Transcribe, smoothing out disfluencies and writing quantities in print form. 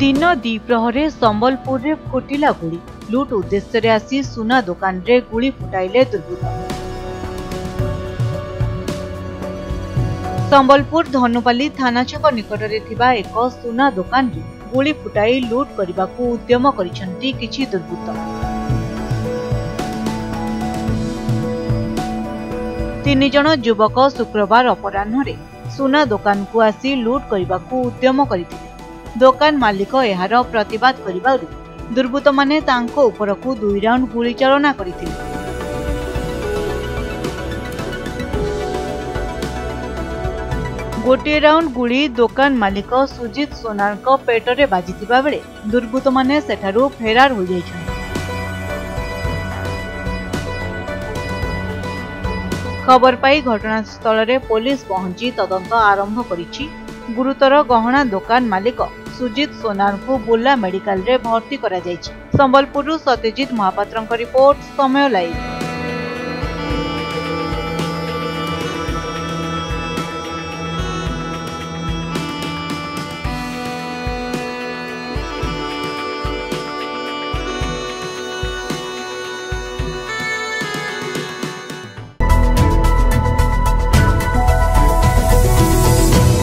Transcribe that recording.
दिन द्विप्रहरे संबलपुर रे फुटिला गुली। लुट उद्देश्य रे आसी सुना दुकान रे गुली फुटाइले दुर्बृत्त। संबलपुर धनुपाली थाना छक निकट रे थिबा एक सुना दुकान रे गुली फुटाई लुट करबाकू उद्यम करिसंती किछि दुर्बृत्त। 3 जण युवक शुक्रवार अपराह्न रे सुना दुकान को आसी लुट करबाकू उद्यम करथिले। दुकान मालिक एहार प्रतिवाद करिबारु दुर्बृत्त माने तांको उपरकू 2 राउंड गुली चालना करथिले। गोटे राउंड गुली दुकान मालिक सुजित सोनार पेटरे बाजिथिबा बेले दुर्बृत्त माने सेठारु फेरार हो जाइछन। खबर पाई घटनास्थल रे पुलिस पहुंची तदंत आरंभ करिछि। गुरुतर गहना दुकान मालिक सुजित सोनार को बुर्ला मेडिकल रे भर्ती करा जाइछि। Sambalpur Satyajit Mahapatra report, Samaya live.